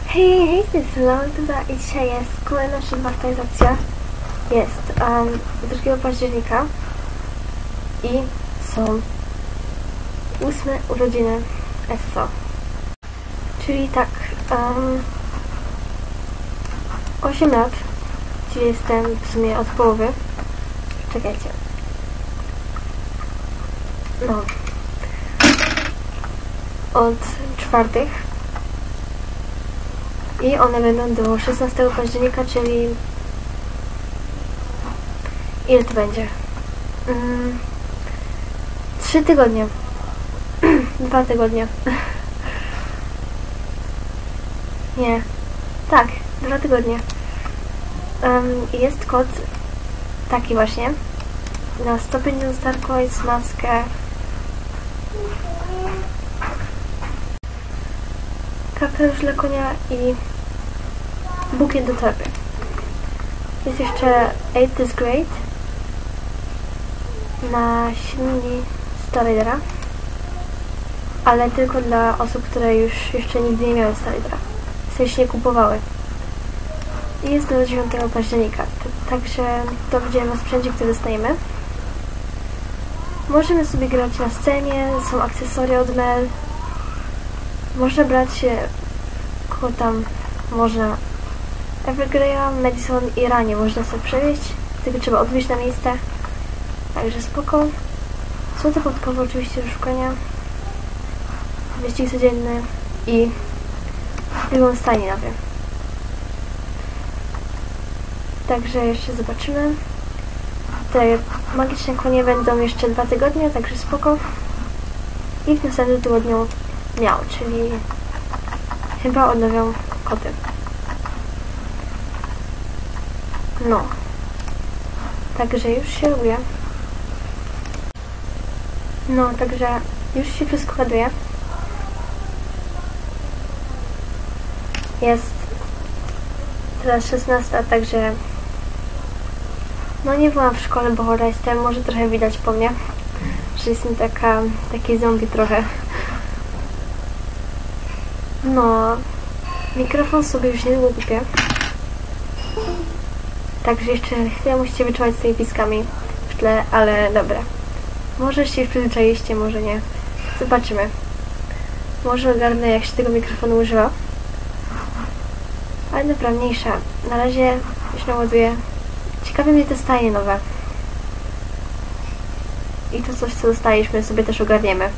Hej, z tej strony Tuda i dzisiaj jest kolejna szybka aktualizacja. Jest 2 października i są 8 urodziny SSO. Czyli tak, 8 lat, czyli jestem w sumie od połowy. Czekajcie. No. Od czwartych. I one będą do 16 października, czyli... Ile to będzie? 3 tygodnie. 2 tygodnie. Nie. Tak, 2 tygodnie. Jest kod taki właśnie. Na 150 Starcoins, maskę, kapelusz dla konia i bukiet do torby. Jest jeszcze 8 this great na silni Starridera, ale tylko dla osób, które już jeszcze nigdy nie miały Starridera. W sensie nie kupowały. I jest do 9 października. Także to widziałem na sprzęcie, który dostajemy. Możemy sobie grać na scenie, są akcesoria od Mel. Można brać kogo tam można. Evergreya, Madison i Ranie można sobie przewieźć, tylko trzeba odwieźć na miejsce. Także spoko. Są te podkowy oczywiście do szukania. Wyścig codzienny i drugą stajnię nawet. Także jeszcze zobaczymy. Te magiczne konie będą jeszcze 2 tygodnie, także spoko. I w następnym tygodniu miał, czyli chyba odnowią koty. No. Także już się ładuje. No, także już się wszystko ładuje. Jest teraz 16, także no nie byłam w szkole, bo chora jestem. Może trochę widać po mnie, że jestem taki zombie trochę. No, mikrofon sobie już niedługo kupię. Także jeszcze chwilę musicie wyczuwać z tymi piskami w tle, ale dobra. Może się już przyzwyczailiście, może nie. Zobaczymy. Może ogarnę, jak się tego mikrofonu używa. Ale dobra, mniejsza. Na razie już naładuję. Ciekawe mnie te stajnie nowe. I to coś, co dostaliśmy, sobie też ogarniemy.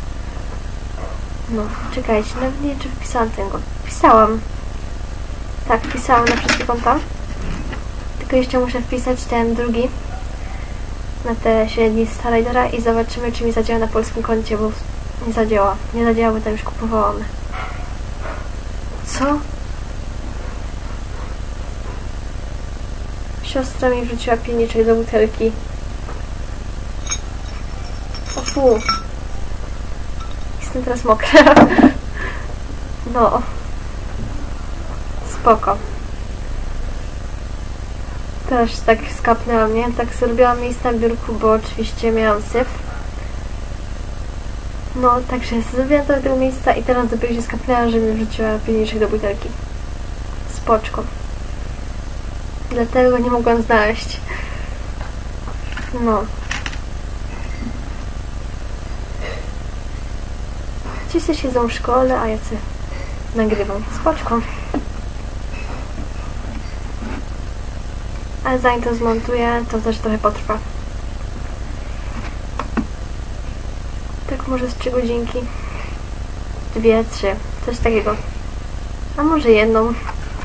No, czekajcie, nawet nie wiem, czy wpisałam tego. Wpisałam. Tak, wpisałam na wszystkie konta. Tylko jeszcze muszę wpisać ten drugi. Na te średni Starridera i zobaczymy, czy mi zadziała na polskim koncie, bo nie zadziała. Nie zadziała, bo tam już kupowałam. Co? Siostra mi wrzuciła pilniczek do butelki. O fu. Jestem teraz mokra. No. Spoko. Też tak skapnęłam, nie? Tak zrobiłam miejsce na biurku, bo oczywiście miałam syf. No, także zrobiłam to do tego miejsca i teraz dopiero się skapnęłam, że mi wrzuciła pilniczek do butelki. Spoczko. Dlatego nie mogłam znaleźć. No. Wszyscy siedzą w szkole, a ja sobie nagrywam. Spoczko. Ale zanim to zmontuję, to też trochę potrwa. Tak może z 3 godzinki. 2, 3. Coś takiego. A może 1.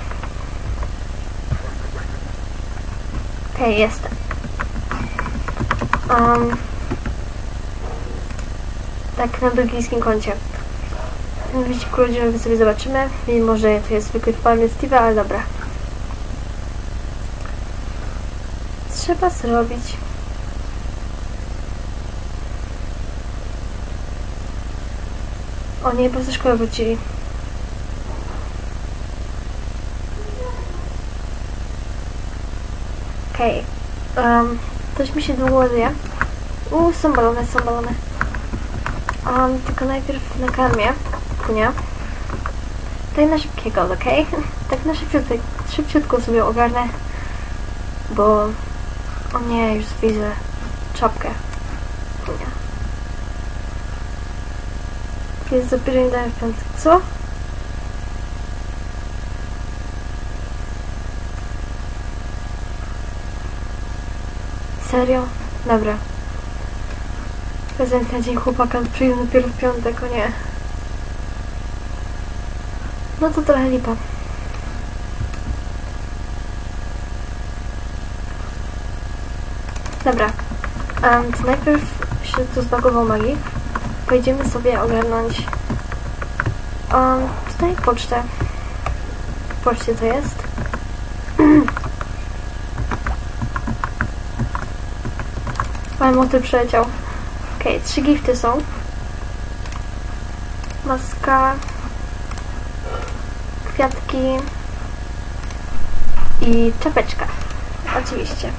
Okej, jestem. Tak, na belgijskim koncie. Ten wyścig urodzinowy sobie zobaczymy. Mimo, że to jest zwykły farmy Steve'a, ale dobra. Trzeba zrobić. O nie, bo ze szkoły wrócili. Okej. Coś mi się długo ładuje. Są balony, są balony. Tylko najpierw nakarmię konia. Tak na szybkiego, okej? Tak na szybciutko sobie ogarnę, bo... O nie, już widzę czapkę. Nie. Jest dopiero nie dałem w piątek. Co? Serio? Dobra. Prezent na dzień chłopaka przyjdzie dopiero w piątek, o nie. No to trochę lipa. Dobra. To najpierw się tu zbagował magik. Pojedziemy sobie ogarnąć tutaj pocztę. W poczcie to jest. Ale motyl przeleciał. Okej, 3 gifty są. Maska. Kwiatki. I czapeczka. Oczywiście.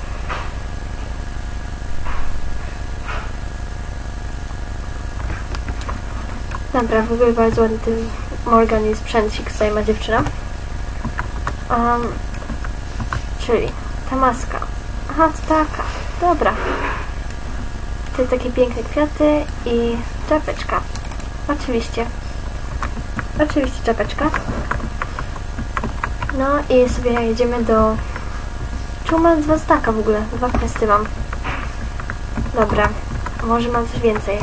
Dobra, w ogóle bardzo ładny ten Morgan i sprzęcik tutaj ma dziewczyna. Czyli ta maska. Aha, to taka. Dobra. Te takie piękne kwiaty i czapeczka. Oczywiście. Oczywiście czapeczka. No i sobie jedziemy do... Czemu mam 2 staka w ogóle? 2 kwesty mam. Dobra. Może mam coś więcej.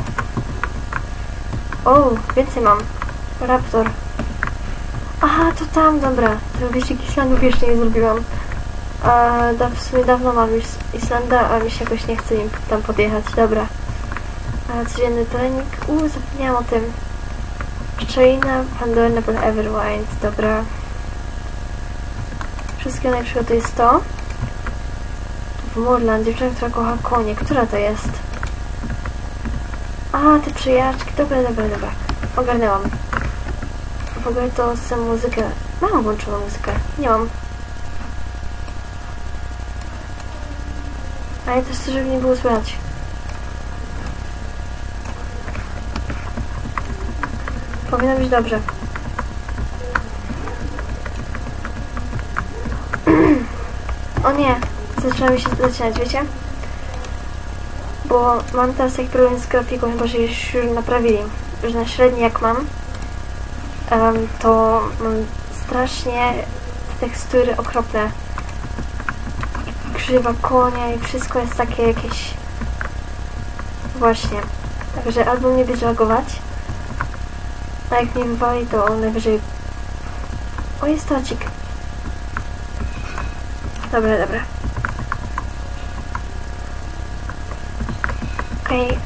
O, więcej mam. Raptor. Aha, to tam, dobra. To wyścig Islandów jeszcze nie zrobiłam. W sumie dawno mam już Islanda, a mi się jakoś nie chce im tam podjechać. Dobra. Codzienny trening. Zapomniałam o tym. Szczelina, Pandora, Everwind. Dobra. Wszystkiego najlepszego to jest to. W Murland, dziewczyna, która kocha konie. Która to jest? A, te przyjaczki. Dobra. Ogarnęłam. W ogóle to z muzykę. Mam włączoną muzykę. Nie mam. Ale też chcę, żeby nie było słychać. Powinno być dobrze. O nie. Zaczyna się zaczynać, wiecie? Bo mam teraz taki problem z grafiką, chyba że już naprawili. Że na średni jak mam, to mam strasznie te tekstury okropne. Krzywa konia i wszystko jest takie jakieś... Właśnie. Także albo mnie będzie lagować, a jak mnie wywali, to najwyżej... O, jest tocik. Dobra. Okej,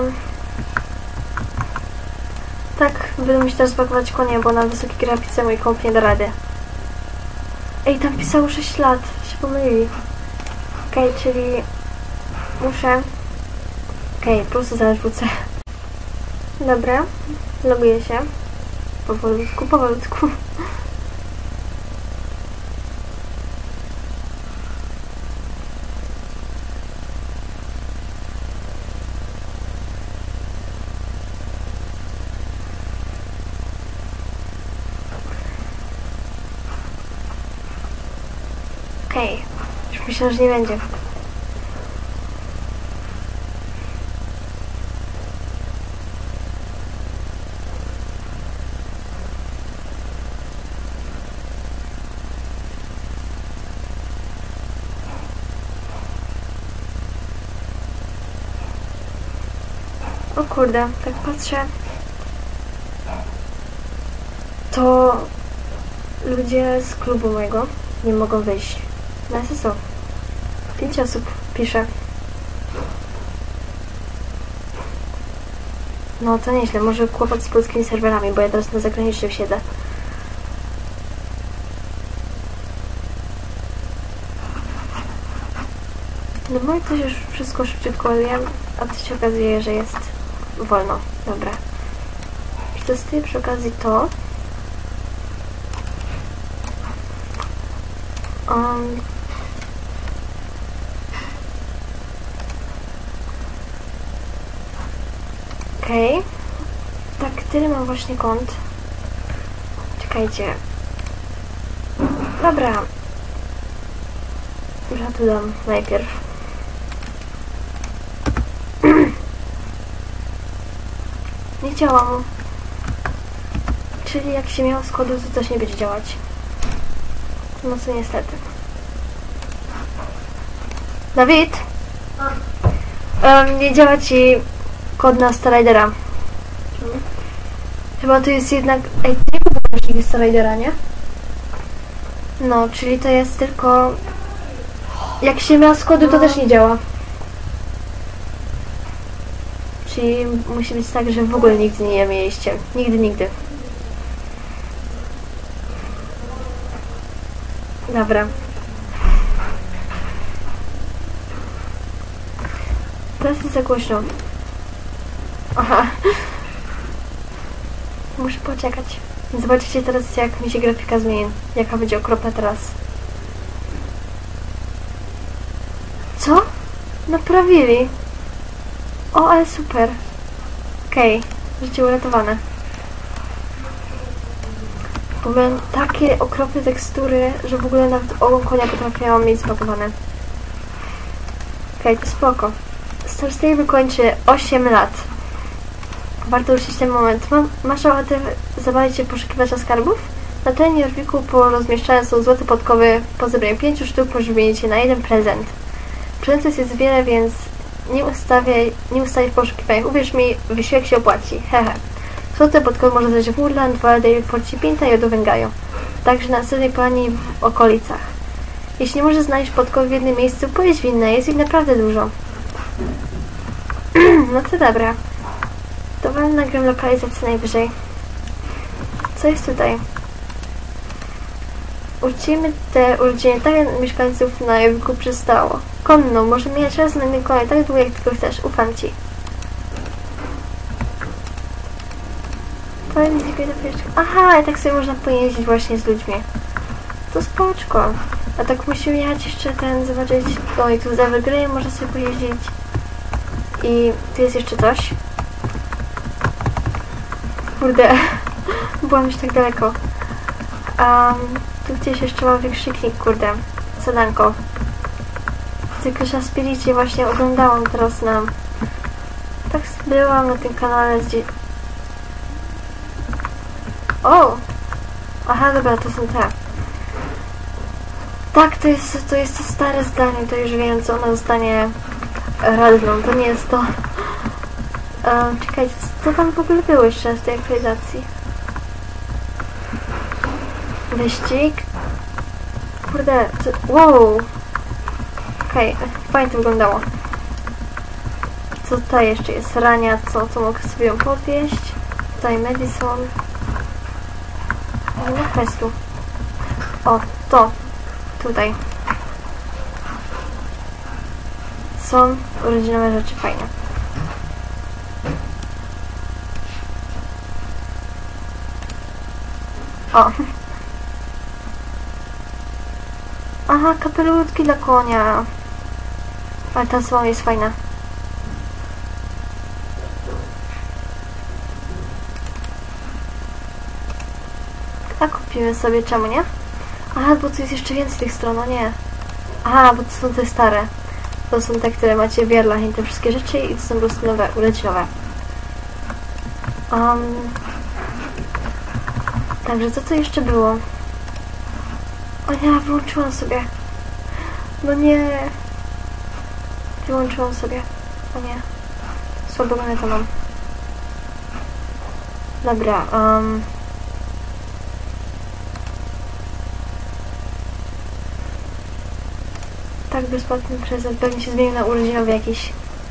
tak, będę musieć teraz spakować konia, bo na wysokiej grafice mój komp nie da rady. Ej, tam pisało 6 lat, się pomylili. Okej, czyli muszę... Okej, po prostu zaraz wrócę. Dobra, loguję się. Powolutku. Okej, już myślę, że nie będzie. O kurde, tak patrzę. To ludzie z klubu mojego nie mogą wyjść. Na SSO. 5 osób pisze. No to nieźle, może kłopot z polskimi serwerami, bo ja teraz na zagranicznym siedzę. No bo jak to już wszystko szybciutko ładuje, a to się okazuje, że jest wolno. Dobra. Przetestuję przy okazji to. Okej. Tak, tyle mam właśnie kont. Czekajcie. Dobra. Ja tu dam najpierw. Nie działa mu. Czyli jak się miało z kodu, to też nie będzie działać. No co niestety. Dawid! Nie działa ci kod na Starridera. Chyba to jest jednak... Ej, nie kupiłeś Starridera, nie? No, czyli to jest tylko... Jak się miał z kodu, to też nie działa. Czyli musi być tak, że w ogóle nigdy nie mieliście. Nigdy, nigdy. Dobra. Teraz jest za głośno. Aha. Muszę poczekać. Zobaczycie teraz, jak mi się grafika zmieni. Jaka będzie okropna teraz. Co? Naprawili. O, ale super. Okej. Życie uratowane. Bo miałem takie okropne tekstury, że w ogóle nawet ogon konia potrafiłam mieć zbagowane. Okej, to spoko. Star Stable kończy 8 lat. Warto uczyć ten moment. Masz ochotę zabawić się w poszukiwacza skarbów? Na terenie Jorviku porozmieszczane są złote podkowy. Po zebraniu 5 sztuk możesz wymienić je na jeden prezent. Prezentów jest wiele, więc nie ustawiaj w poszukiwaniach. Uwierz mi, wysiłek się opłaci. Hehe. Złote podkowy można znaleźć w Woodland, Valdale, Forcie Pinta i Odowengaju. Także na następnej planie w okolicach. Jeśli nie możesz znaleźć podkowy w jednym miejscu, pojedź w inne. Jest ich naprawdę dużo. No to dobra. To wam nagram lokalizację najwyżej. Co jest tutaj? Uczcimy te urodziny tak, jak mieszkańców na Jorviku przystało. Konno, może mieć czas na Mikołaj tak długo, jak tylko chcesz. Ufam ci. Aha, tak sobie można pojeździć właśnie z ludźmi. To spoczko. A tak musimy jechać jeszcze zobaczyć... O, i tu z Evergreen można sobie pojeździć. I tu jest jeszcze coś. Kurde. Byłam już tak daleko. Tu gdzieś jeszcze mam wykrzyknik, kurde. Zadanko. Tylko, że Spiricie właśnie oglądałam teraz na... Tak byłam na tym kanale gdzieś... O! Aha, dobra, to są te. Tak, to jest to stare zdanie, to już wiem, co ona zostanie radną. To nie jest to... czekajcie, co tam w ogóle było jeszcze w tej aktualizacji? Wyścig? Kurde, wow! Okej, fajnie to wyglądało. Co tutaj jeszcze jest? Rania, co mogę sobie ją podwieźć? Tutaj Madison. Nie ma questu. O, to. Tutaj. Są urodzinowe rzeczy fajne. O. Aha, kapelutki dla konia. Ale ta słoma jest fajna. A kupimy sobie, czemu nie? Aha, bo tu jest jeszcze więcej tych stron, no nie. Aha, bo to są te stare. To są te, które macie w Wierlach i te wszystkie rzeczy i to są po prostu nowe, urodzinowe. Także co to jeszcze było? O nie, wyłączyłam sobie. No nie. Wyłączyłam sobie. O nie. Słabego neta mam. Dobra, tak, bezpłatny prezent. Pewnie się zmienił na urodzinowy jakiś.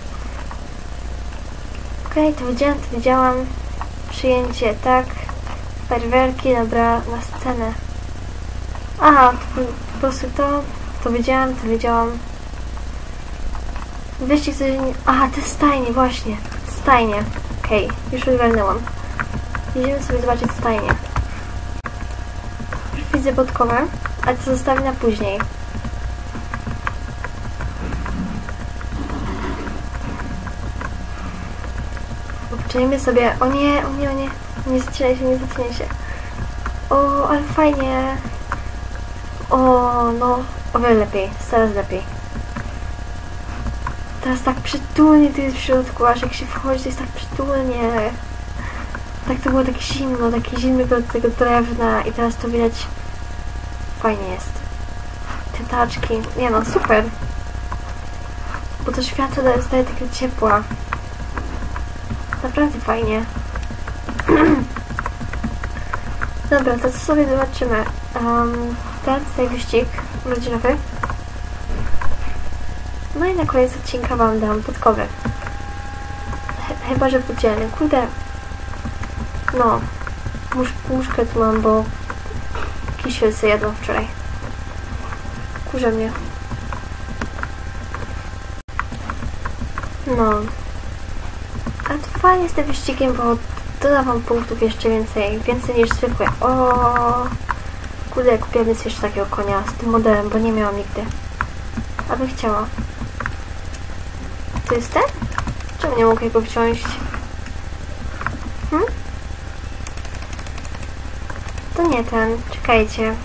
Okej, to widziałam. Przyjęcie, tak. Fajerwerki, dobra, na scenę. Aha, to po prostu to wiedziałam. Wyścig coś... Aha, te stajnie, właśnie. Stajnie. Okej, już ogarnęłam. Idziemy sobie zobaczyć stajnie. Już widzę podkowę, ale to zostawię na później. Obczajmy sobie... O nie. Nie zatrzymaj się. O, ale fajnie. O, no, o wiele lepiej, coraz lepiej. Teraz tak przytulnie tu jest w środku, aż jak się wchodzi, to jest tak przytulnie. Tak to było takie zimno do tego drewna i teraz to widać. Fajnie jest. Te taczki, nie no, super. Bo to światło daje takiego ciepła. Naprawdę fajnie. Dobra, to co sobie zobaczymy? Ten tutaj wyścig rodzinowy. No i na koniec odcinka wam dam podkowy. Chyba, że w udzielny. Kurde. No. Muszkę tu mam, bo kisiel sobie jadłam wczoraj. Kurze mnie. No. A to fajnie z tym wyścigiem, bo doda wam punktów jeszcze więcej. Więcej niż zwykłe. O. Kurde, kupiłam więc jeszcze takiego konia z tym modelem, bo nie miałam nigdy. Aby chciała. To jest ten? Czemu nie mogę go wziąć? To nie ten. Czekajcie.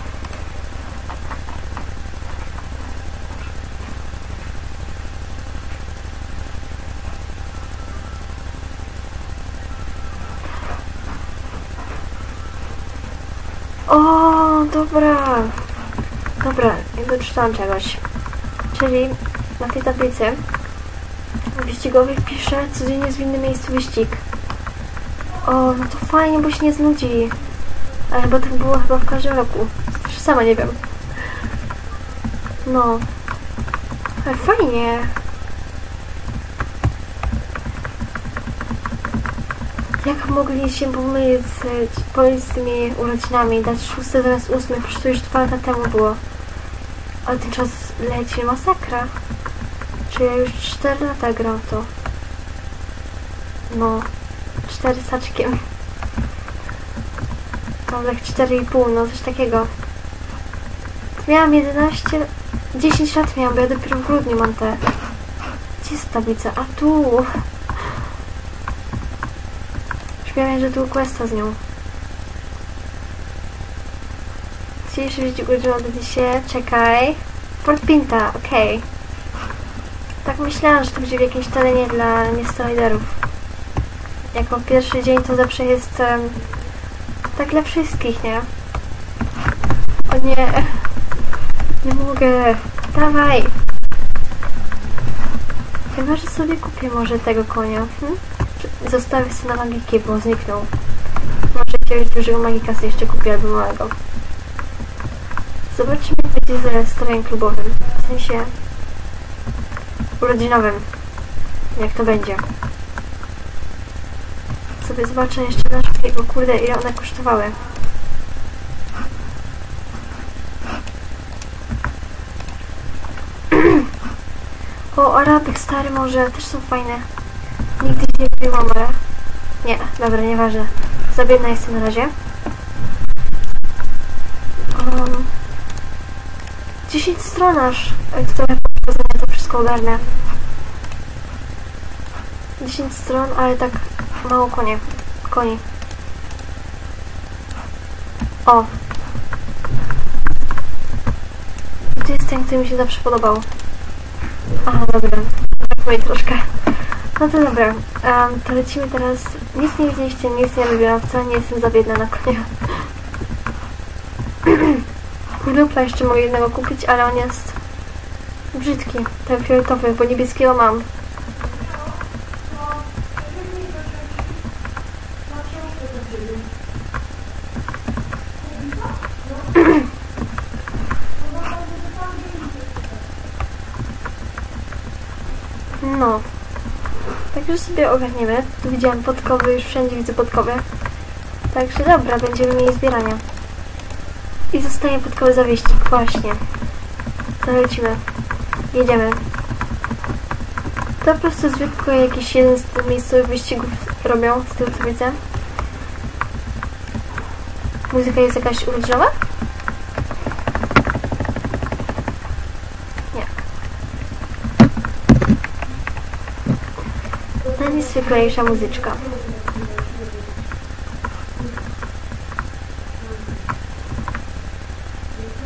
O, dobra. Dobra, nie doczytałam czegoś. Czyli na tej tablicy wyścigowych piszę codziennie jest w innym miejscu wyścig. O, no to fajnie, bo się nie znudzi. Ale chyba tak było w każdym roku. Sama nie wiem. No. Ale fajnie. Jak mogli się pomylić z tymi urodzinami, dać 6 zamiast 8, przecież to już 2 lata temu było. Ale ten czas leci, masakra. Czy ja już 4 lata gram w to? No, 4 saczkiem. No, tak 4,5, no coś takiego. Miałam 10 lat miałam, bo ja dopiero w grudniu mam te. Gdzie jest tablica? A tu! Już miałem, że tu questa z nią. Dzisiejszy wyścig urodzinowy się, czekaj. Fort Pinta, okej. Tak myślałam, że to będzie w jakimś terenie dla niestroiderów. Jako pierwszy dzień to zawsze jest tak dla wszystkich, nie? O nie! Nie mogę! Dawaj! Chyba, że sobie kupię może tego konia. Zostawię sobie na magiki, bo zniknął. Może jakiegoś dużego magika sobie jeszcze kupię, albo małego. Zobaczymy, jak będzie ze strojem klubowym. W sensie urodzinowym. Jak to będzie. Sobie zobaczę jeszcze na szybkie, bo kurde, ile one kosztowały. O, Arabek stary może, też są fajne. Nigdy nie kupiłam, ale... Nie, dobra, nieważne. Zabiedna jestem na razie. 10 stron aż, które to wszystko ogarnę. 10 stron, ale tak mało koni. O! I tu jest ten, który mi się zawsze podobał. Aha, dobra. Brakuje troszkę. No to dobra. To lecimy teraz. Nic nie widzieliście, nic nie robiłam. Wcale nie jestem za biedna na konia. Lupla jeszcze mogę jednego kupić, ale on jest brzydki. Ten fioletowy, bo niebieskiego mam. No. Także sobie ogarniemy. Tu widziałam podkowy, już wszędzie widzę podkowy. Także dobra, będziemy mieli zbierania. I zostaje podkowy za wyścig, właśnie. To lecimy. Jedziemy. To po prostu zwykły jakiś jeden z tych miejscowych wyścigów robią, z tego co widzę. Muzyka jest jakaś urodzinowa? Nie. Najzwyklejsza muzyczka.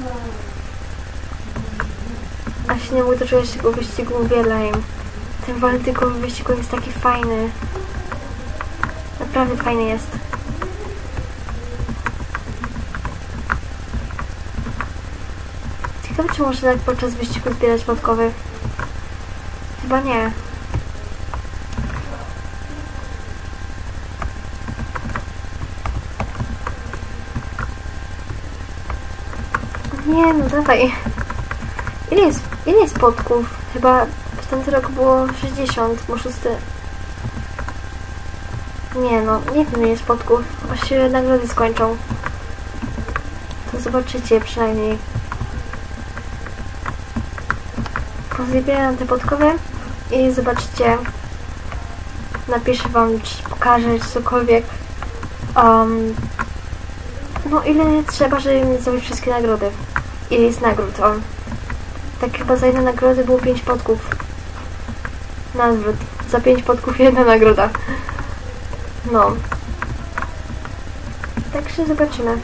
A się nie mogę doczekać tego wyścigu Uwielaj. Ten walentynkowy wyścig jest taki fajny. Naprawdę fajny jest. Ciekawe, czy można tak podczas wyścigu zbierać podkowy? Chyba nie. Nie, no dawaj. Ile jest podków? Chyba w tamtym roku było 60, bo 6. Nie no, nie wiem ile jest podków. Aż się nagrody skończą. To zobaczycie przynajmniej. Pozbieram te podkowy i zobaczycie. Napiszę wam, czy pokażę, czy cokolwiek. No ile trzeba, żeby mi zrobić wszystkie nagrody. Ile jest nagród, Tak chyba za jedne nagrody było 5 podków. Na odwrót. Za 5 podków jedna nagroda. No. Także zobaczymy.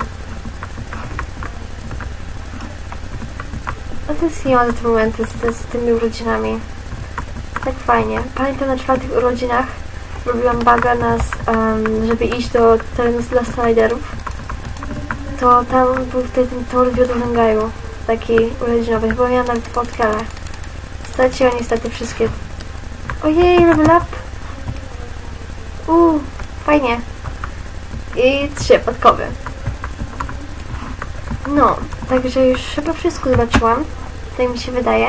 A tęskniłam za te momenty z tymi urodzinami. Tak fajnie. Pamiętam na 4 urodzinach robiłam baga żeby iść do terenu dla sliderów. To tam był wtedy ten tor wiodolęgaju. Taki urodzinowy. Chyba miałam nawet fotkę, ale straciłam niestety wszystkie. Ojej, level up! Fajnie. I 3 podkowy. No, także już chyba wszystko zobaczyłam. Tak mi się wydaje.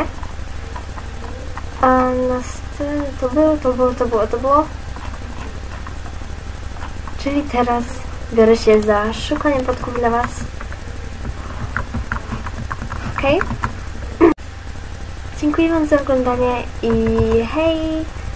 A następnie to było. Czyli teraz biorę się za szukanie podków dla was. Okej? Dziękuję wam za oglądanie i hej!